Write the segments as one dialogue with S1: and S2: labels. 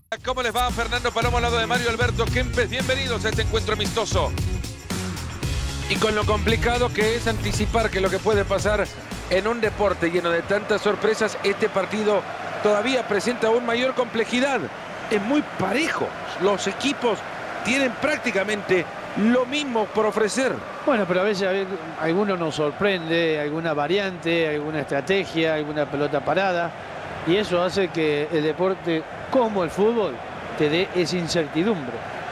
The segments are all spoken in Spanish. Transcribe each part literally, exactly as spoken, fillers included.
S1: ¿Cómo les va? Fernando Palomo al lado de Mario Alberto Kempes. Bienvenidos a este encuentro amistoso. Y con lo complicado que es anticipar que lo que puede pasar en un deporte lleno de tantas sorpresas, este partido todavía presenta aún mayor complejidad. Es muy parejo. Los equipos tienen prácticamente lo mismo por ofrecer.
S2: Bueno, pero a veces a ver, alguno nos sorprende, alguna variante, alguna estrategia, alguna pelota parada. Y eso hace que el deporte, como el fútbol, te dé esa incertidumbre.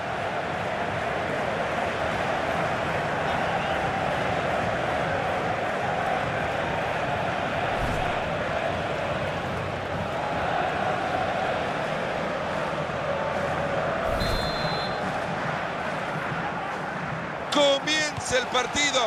S1: Comienza el partido.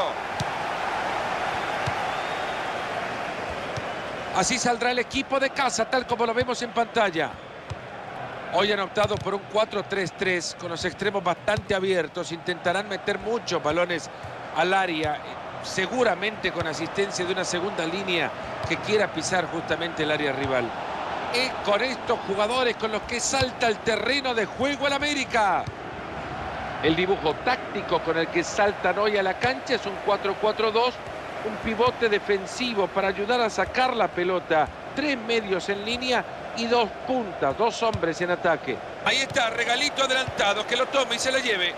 S1: Así saldrá el equipo de casa, tal como lo vemos en pantalla. Hoy han optado por un cuatro tres tres con los extremos bastante abiertos. Intentarán meter muchos balones al área, seguramente con asistencia de una segunda línea que quiera pisar justamente el área rival. Es con estos jugadores con los que salta el terreno de juego el América. El dibujo táctico con el que saltan hoy a la cancha es un cuatro cuatro dos, un pivote defensivo para ayudar a sacar la pelota, tres medios en línea y dos puntas, dos hombres en ataque. Ahí está, regalito adelantado, que lo tome y se lo lleve.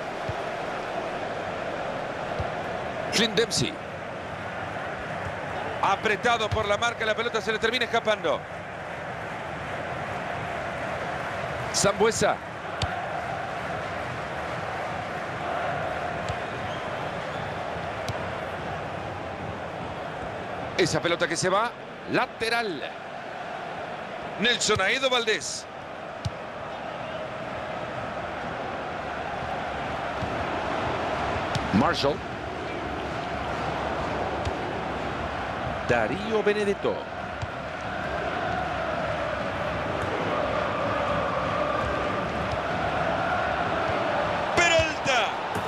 S1: Clint Dempsey. Apretado por la marca, la pelota se le termina escapando. Sambuesa. Esa pelota que se va, lateral. Nelson Aedo Valdés. Marshall. Darío Benedetto. Peralta.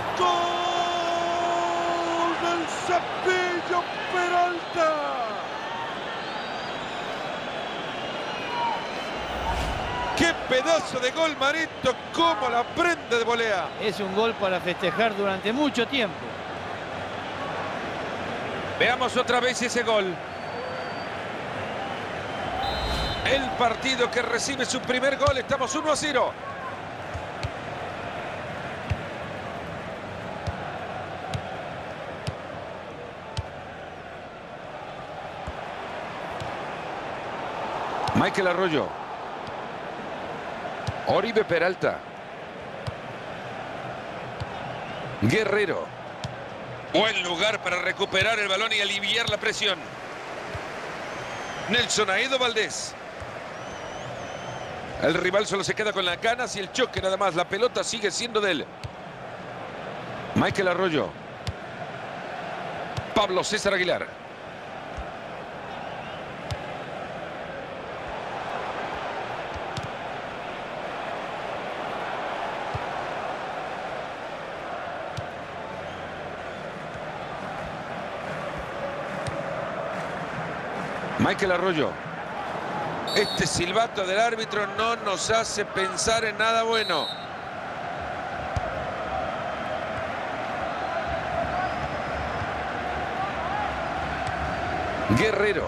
S1: ¡Gol del Cepillo Peralta! ¡Qué pedazo de gol, Marito! ¡Cómo la prende de volea!
S2: Es un gol para festejar durante mucho tiempo.
S1: Veamos otra vez ese gol. El partido que recibe su primer gol. Estamos uno a cero. Michael Arroyo. Oribe Peralta. Guerrero. Buen lugar para recuperar el balón y aliviar la presión. Nelson Aedo Valdés. El rival solo se queda con las ganas y el choque nada más. La pelota sigue siendo de él. Michael Arroyo. Pablo César Aguilar. Michael Arroyo. Este silbato del árbitro no nos hace pensar en nada bueno. Guerrero.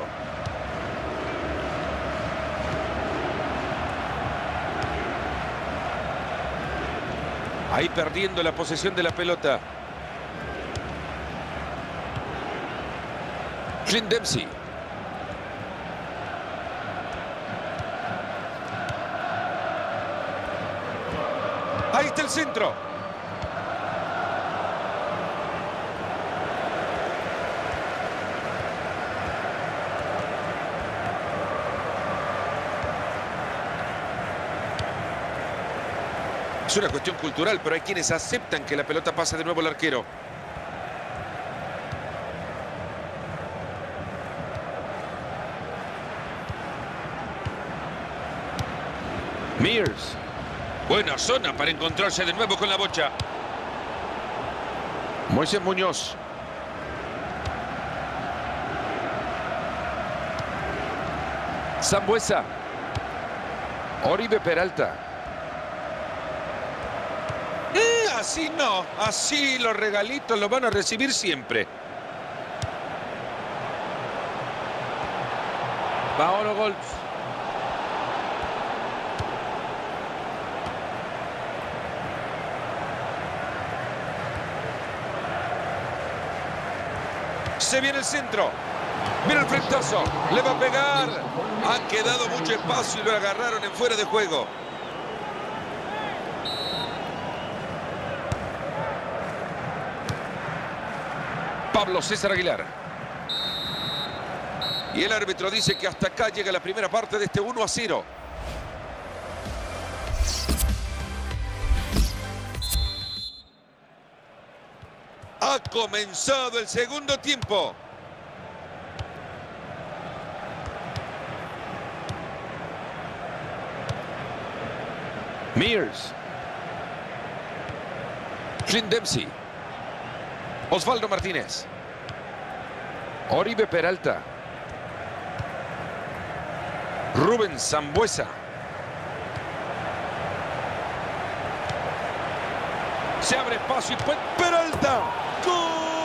S1: Ahí perdiendo la posesión de la pelota. Clint Dempsey. Ahí está el centro. Es una cuestión cultural, pero hay quienes aceptan que la pelota pase de nuevo al arquero. Mears. Buena zona para encontrarse de nuevo con la bocha. Moisés Muñoz. Sambuesa. Oribe Peralta. así no. Así los regalitos los van a recibir siempre. Paolo Golz. Se viene el centro. Mira el frentazo. Le va a pegar. Ha quedado mucho espacio y lo agarraron en fuera de juego. Pablo César Aguilar. Y el árbitro dice que hasta acá llega la primera parte de este uno a cero. Ha comenzado el segundo tiempo. Mears. Clint Dempsey. Osvaldo Martínez. Oribe Peralta. Rubén Sambueza. Se abre espacio y puede... Peralta. ¡Gol!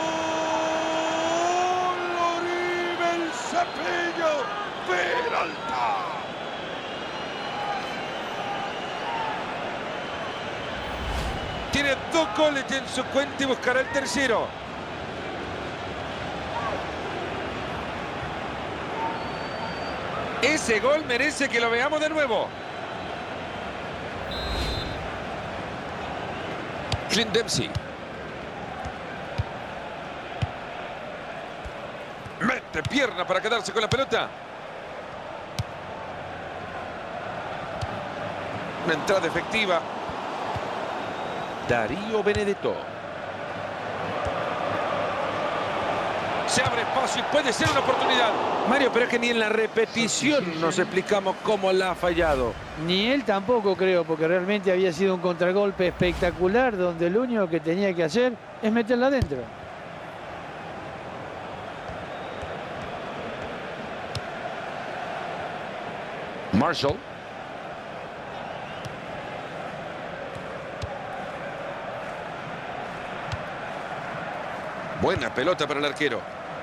S1: Oribe el Cepillo Peralta. Tiene dos goles en su cuenta y buscará el tercero. Ese gol merece que lo veamos de nuevo. Clint Dempsey. Mete pierna para quedarse con la pelota. Una entrada efectiva. Darío Benedetto. Se abre espacio y puede ser una oportunidad. Mario, pero es que ni en la repetición nos explicamos cómo la ha fallado.
S2: Ni él tampoco, creo, porque realmente había sido un contragolpe espectacular donde lo único que tenía que hacer es meterla adentro.
S1: Marshall. Buena pelota para el arquero.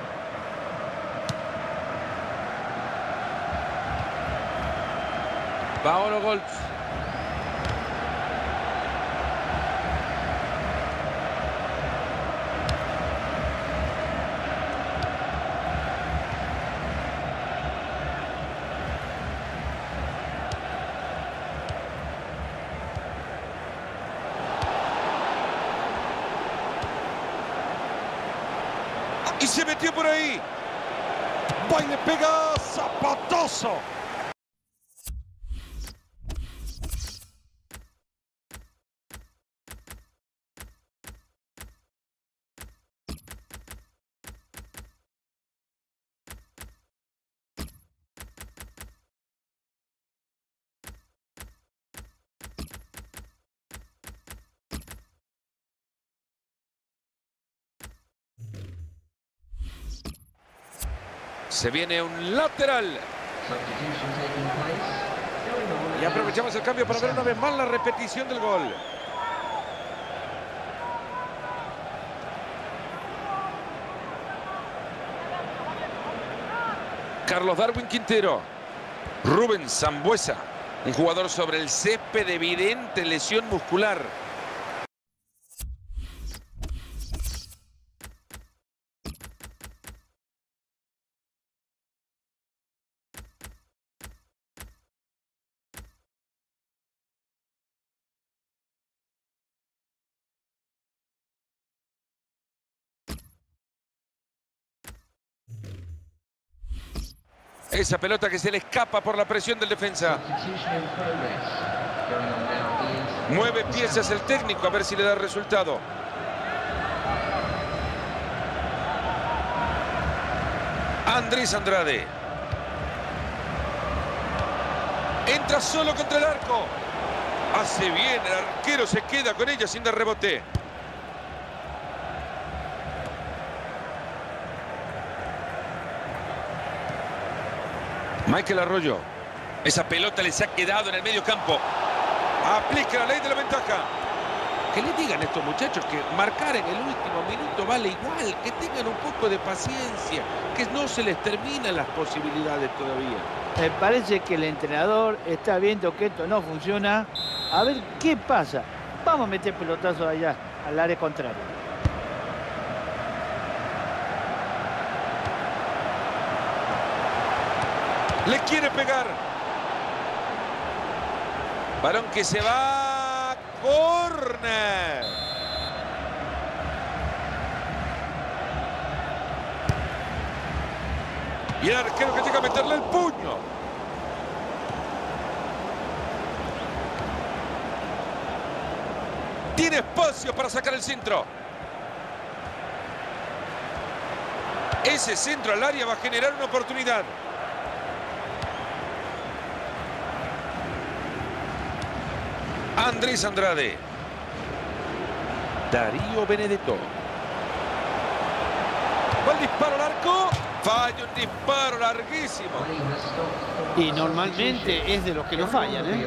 S1: Paolo Golz. Y se metió por ahí. Va y le pega zapatazo. Se viene un lateral. Y aprovechamos el cambio para ver una vez más la repetición del gol. Carlos Darwin Quintero. Rubén Sambueza. Un jugador sobre el césped de evidente lesión muscular. Esa pelota que se le escapa por la presión del defensa. Mueve piezas el técnico a ver si le da resultado. Andrés Andrade. Entra solo contra el arco. Hace bien, el arquero se queda con ella sin dar rebote. Michael Arroyo. Esa pelota les ha quedado en el medio campo. Aplica la ley de la ventaja. Que le digan a estos muchachos que marcar en el último minuto vale igual, que tengan un poco de paciencia, que no se les terminan las posibilidades todavía.
S2: Me parece que el entrenador está viendo que esto no funciona. A ver qué pasa. Vamos a meter pelotazos allá, al área contraria.
S1: Le quiere pegar. Balón que se va. Córner. Y el arquero que llega a meterle el puño. Tiene espacio para sacar el centro. Ese centro al área va a generar una oportunidad. Andrés Andrade. Darío Benedetto. Va el disparo al arco. Falla un disparo larguísimo.
S2: Y normalmente es de los que no fallan, ¿eh?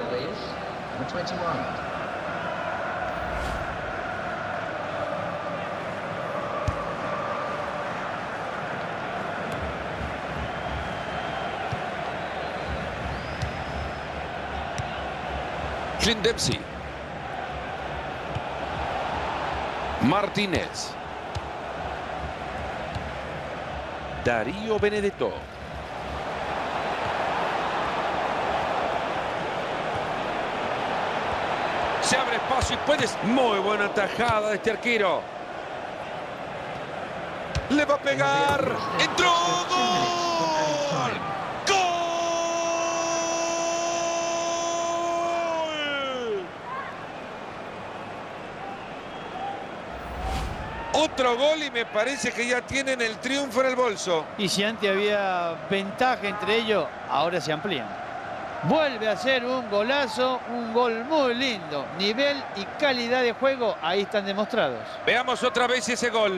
S1: Clint Dempsey. Martínez. Darío Benedetto. Se abre espacio y puedes. Muy buena tajada de este arquero. Le va a pegar. ¡Entró! ¡Gol! Otro gol y me parece que ya tienen el triunfo en el bolso.
S2: Y si antes había ventaja entre ellos, ahora se amplían. Vuelve a ser un golazo, un gol muy lindo. Nivel y calidad de juego ahí están demostrados.
S1: Veamos otra vez ese gol.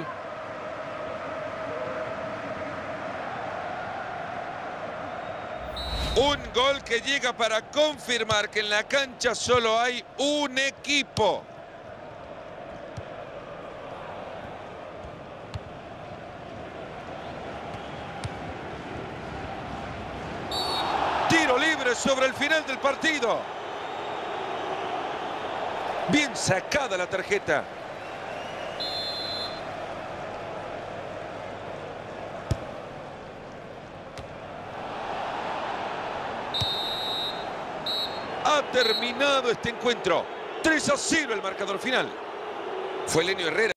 S1: Un gol que llega para confirmar que en la cancha solo hay un equipo. Tiro libre sobre el final del partido. Bien sacada la tarjeta. Ha terminado este encuentro. tres a cero el marcador final. Fue Lenio Herrera.